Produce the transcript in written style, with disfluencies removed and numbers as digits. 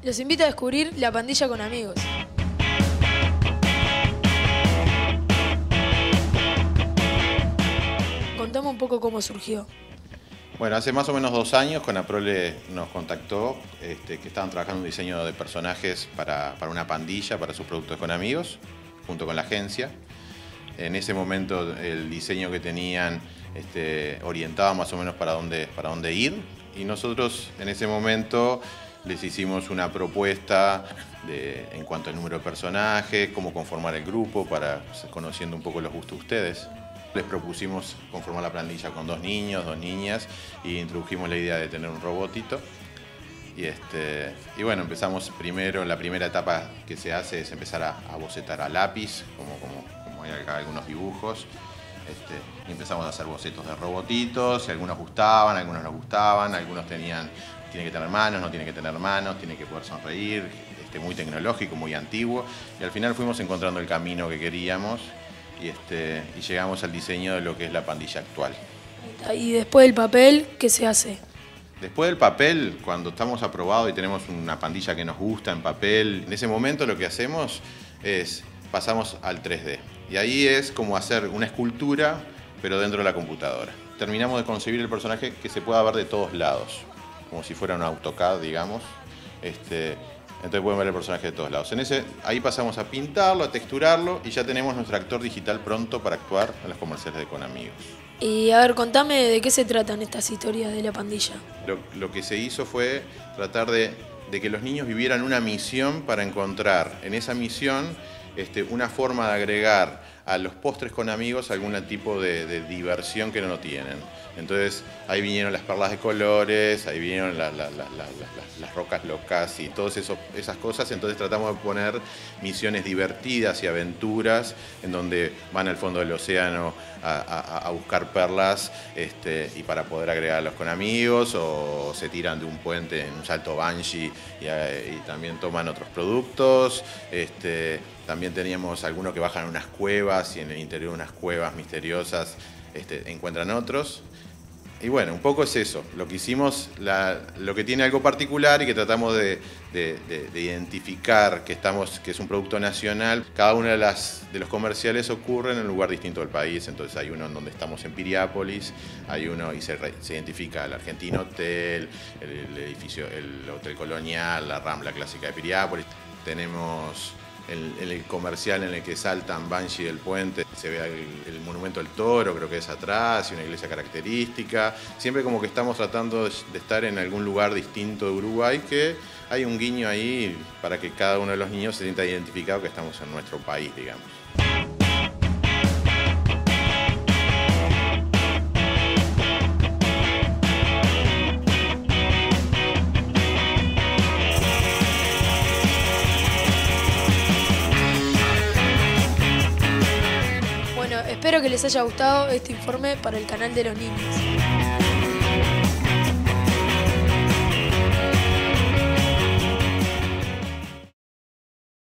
Los invito a descubrir La Pandilla con Amigos. Contame un poco cómo surgió. Bueno, hace más o menos 2 años Conaprole nos contactó, que estaban trabajando un diseño de personajes para una pandilla, para sus productos con amigos, junto con la agencia. En ese momento el diseño que tenían orientaba más o menos para dónde ir, y nosotros en ese momento les hicimos una propuesta en cuanto al número de personajes, cómo conformar el grupo, conociendo un poco los gustos de ustedes. Les propusimos conformar la plantilla con 2 niños, 2 niñas, y introdujimos la idea de tener un robotito. Y bueno, empezamos primero, la primera etapa que se hace es empezar a bocetar a lápiz, como hay acá algunos dibujos. Y empezamos a hacer bocetos de robotitos, y algunos gustaban, algunos no gustaban, algunos tiene que tener manos, no tiene que tener manos, tiene que poder sonreír, muy tecnológico, muy antiguo. Y al final fuimos encontrando el camino que queríamos. Y llegamos al diseño de lo que es la pandilla actual. Y después del papel, ¿qué se hace? Después del papel, cuando estamos aprobados y tenemos una pandilla que nos gusta en papel, en ese momento lo que hacemos es pasamos al 3D. Y ahí es como hacer una escultura, pero dentro de la computadora. Terminamos de concebir el personaje que se pueda ver de todos lados, como si fuera un AutoCAD, digamos. Entonces pueden ver el personaje de todos lados. Ahí pasamos a pintarlo, a texturarlo, y ya tenemos nuestro actor digital pronto para actuar en los comerciales de Con Amigos. Y a ver, contame de qué se tratan estas historias de la pandilla. Lo que se hizo fue tratar de que los niños vivieran una misión para encontrar en esa misión una forma de agregar a los postres con amigos algún tipo de diversión que no tienen. Entonces ahí vinieron las perlas de colores, ahí vinieron las rocas locas y todas esas cosas. Entonces tratamos de poner misiones divertidas y aventuras en donde van al fondo del océano a buscar perlas y para poder agregarlos con amigos, o se tiran de un puente en un salto bungee y también toman otros productos. También teníamos algunos que bajan a unas cuevas y en el interior de unas cuevas misteriosas encuentran otros. Y bueno, un poco es eso, lo que hicimos, lo que tiene algo particular y que tratamos de identificar que es un producto nacional. Cada uno de los comerciales ocurre en un lugar distinto del país. Entonces hay uno en donde estamos en Piriápolis, hay uno y se identifica el Argentino Hotel, el edificio, el Hotel Colonial, la Rambla Clásica de Piriápolis. Tenemos el comercial en el que saltan bungee del puente, se ve el monumento del toro, creo que es atrás, y una iglesia característica. Siempre como que estamos tratando de estar en algún lugar distinto de Uruguay, que hay un guiño ahí para que cada uno de los niños se sienta identificado que estamos en nuestro país, digamos. Espero que les haya gustado este informe para el canal de los niños.